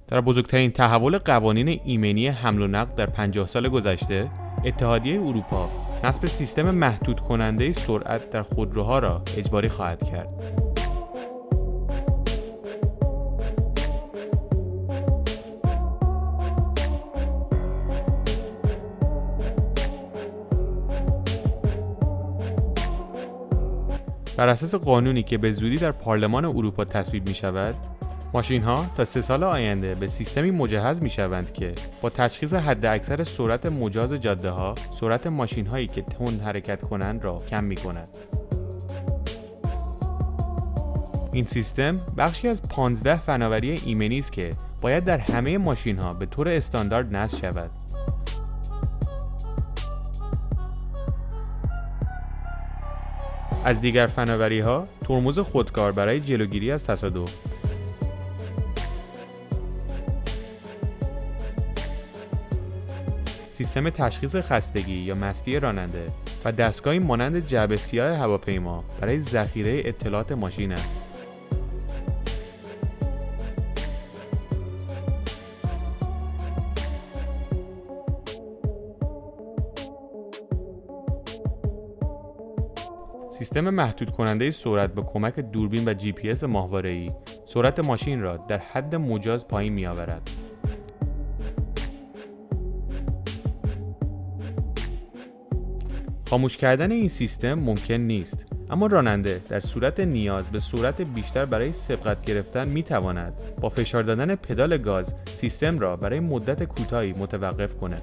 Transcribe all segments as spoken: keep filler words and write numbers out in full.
در بزرگترین تحول قوانین ایمنی حمل و نقل در پنجاه سال گذشته، اتحادیه اروپا نصب سیستم محدود کننده سرعت در خودروها را اجباری خواهد کرد. بر اساس قانونی که به زودی در پارلمان اروپا تصویب می شود، ماشین ها تا سه سال آینده به سیستمی مجهز می شوند که با تشخیص حداکثر سرعت مجاز جاده ها، سرعت ماشین هایی که تند حرکت کنند را کم می کند. این سیستم بخشی از پانزده فناوری ایمنی است که باید در همه ماشین ها به طور استاندارد نصب شود. از دیگر فناوری ها، ترمز خودکار برای جلوگیری از تصادف، سیستم تشخیص خستگی یا مستی راننده و دستگاهی مانند جعبه سیاه هواپیما برای ذخیره اطلاعات ماشین است. سیستم محدود کننده سرعت با کمک دوربین و جی پی اس ماهواره‌ای سرعت ماشین را در حد مجاز پایین می‌آورد. خاموش کردن این سیستم ممکن نیست، اما راننده در صورت نیاز به سرعت بیشتر برای سبقت گرفتن می‌تواند با فشار دادن پدال گاز سیستم را برای مدت کوتاهی متوقف کند.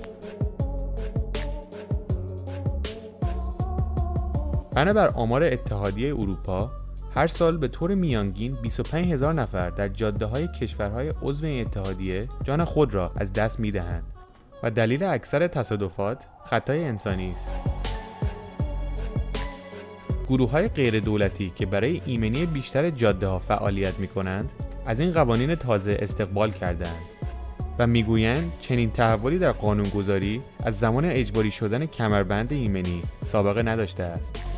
بنابر آمار اتحادیه اروپا، هر سال به طور میانگین بیست و پنج هزار نفر در جاده‌های کشورهای عضو این اتحادیه جان خود را از دست می‌دهند و دلیل اکثر تصادفات خطای انسانی است. گروه‌های غیر دولتی که برای ایمنی بیشتر جاده‌ها فعالیت می‌کنند، از این قوانین تازه استقبال کردند و میگویند چنین تحولی در قانونگذاری از زمان اجباری شدن کمربند ایمنی سابقه نداشته است.